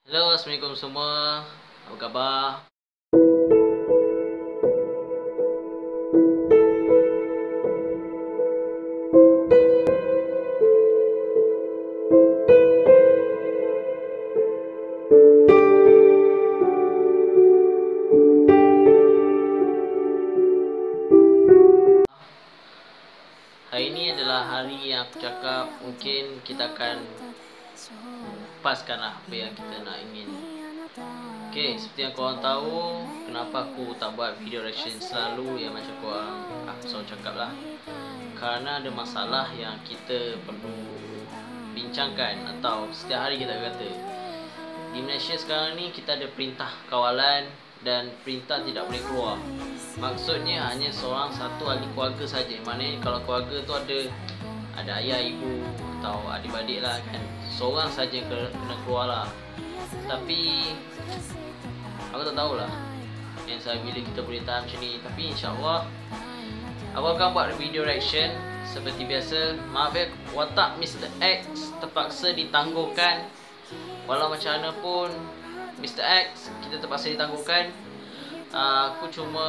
Hello, Assalamualaikum semua. Apa khabar? Hari ini adalah hari yang aku cakap mungkin kita akan paskanlah apa yang kita nak ingin. Okay, seperti yang korang tahu, kenapa aku tak buat video reaction selalu yang macam korang aku selalu cakap lah. Kerana ada masalah yang kita perlu bincangkan atau setiap hari kita kata. Di Malaysia sekarang ni kita ada perintah kawalan dan perintah tidak boleh keluar. Maksudnya hanya seorang satu ahli keluarga saja. Maknanya kalau keluarga tu ada ayah, ibu atau adik-adik lah kan, seorang saja kena keluar lah. Tapi aku tak tahulah yang saya bila kita boleh tahan macam ni. Tapi insyaAllah aku akan buat video reaction seperti biasa. Maaf ya, watak Mr. X terpaksa ditangguhkan. Walau macam mana pun Mr. X kita terpaksa ditangguhkan. Aku cuma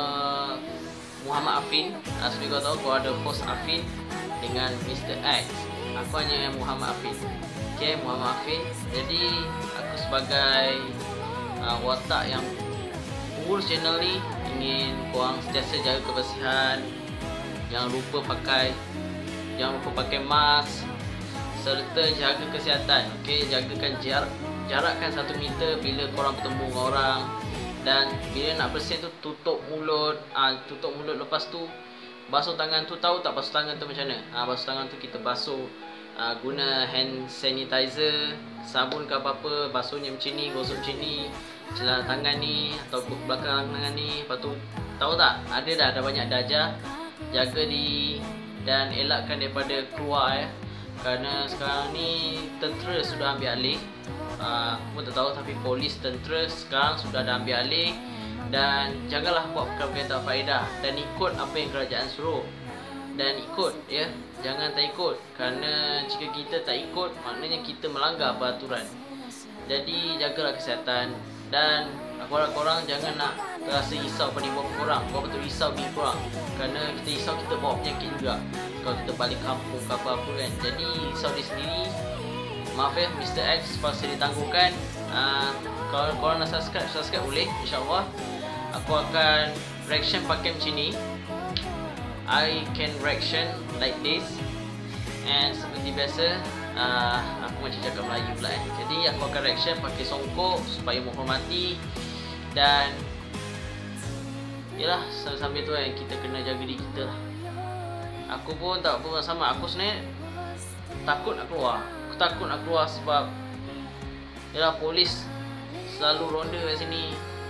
Muhammad Afin. Seperti kau tahu, kau ada host Afin dengan Mr. X. Aku hanya yang Muhammad Afin. Okay, Muhammad Afin. Jadi aku sebagai watak yang urus channel ni, ingin korang sentiasa jaga kebersihan. Jangan lupa pakai mask, serta jaga kesihatan. Okay, jagakan jarakkan 1 meter bila korang bertemu dengan orang. Dan bila nak bersin tu tutup mulut. Tutup mulut, lepas tu basuh tangan tu. Tahu tak basuh tangan tu macam mana? Basuh tangan tu kita basuh guna hand sanitizer, sabun ke apa-apa. Basuhnya macam ni, gosok macam ni, celana tangan ni atau belakang tangan ni. Lepas tu tahu tak, ada banyak darjah. Jaga diri dan elakkan daripada keluar ya. Kerana sekarang ni tentera sudah ambil alih. Aku tak tahu, tapi polis, tentera sekarang sudah dah ambil alih. Dan janganlah buat perkara-perkara yang tak faedah. Dan ikut apa yang kerajaan suruh. Dan ikut ya, jangan tak ikut. Kerana jika kita tak ikut, maknanya kita melanggar peraturan. Jadi jagalah kesihatan. Dan aku harap korang jangan nak rasa risau pada ibu korang. Korang betul risau diri korang. Kerana kita risau kita bawa penyakit juga kalau kita balik kampung ke apa-apa kan. Jadi risau diri sendiri. Maaf ya, Mr. X pasal ditangguhkan. Kalau korang nak subscribe boleh, insyaAllah. Aku akan reaction pakai macam ni. I can reaction like this. And seperti biasa, aku macam cakap Melayu pula kan. Jadi aku akan reaction pakai songkok supaya menghormati. Dan yalah, sambil tu kan kita kena jaga diri kita lah. Aku pun tak apa sama. Aku sebenarnya takut nak keluar. Aku takut nak keluar sebab yalah, polis selalu ronda kat sini.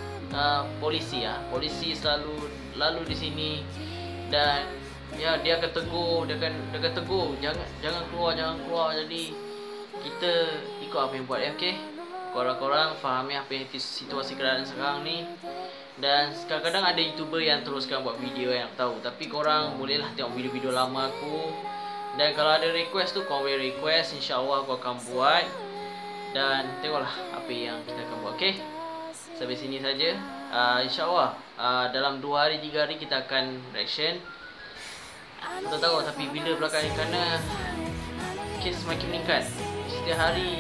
Polisi selalu lalu di sini. Dan ya, dia akan tegur, dia akan tegur, jangan keluar. Jadi kita ikut apa yang buat ya, okey. Korang fahami apa yang situasi keadaan sekarang ni. Dan kadang-kadang ada YouTuber yang teruskan buat video yang aku tahu. Tapi korang bolehlah tengok video-video lama aku. Dan kalau ada request tu, korang boleh request. InsyaAllah aku akan buat. Dan tengoklah apa yang kita akan buat, okey. Sampai sini saja. InsyaAllah dalam 2 hari 3 hari kita akan reaction. Tak tahu tapi bila belakang ni, kerana kes semakin meningkat setiap hari.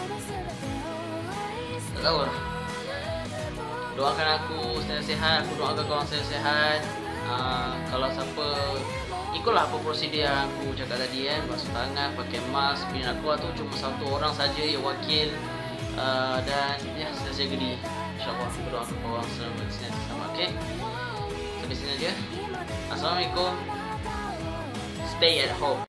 Tak tahu lah. Doakan aku sentiasa sihat. Aku doakan korang sentiasa sihat. Kalau siapa ikutlah apa prosedur yang aku cakap tadi kan. Basuh tangan, pakai mask. Bila nak keluar tu cuma 1 orang saja yang wakil. Dan ya, sentiasa jaga diri. InsyaAllah aku doakan korang sentiasa sama. Okay, sampai sini aja. Assalamualaikum. Stay at home.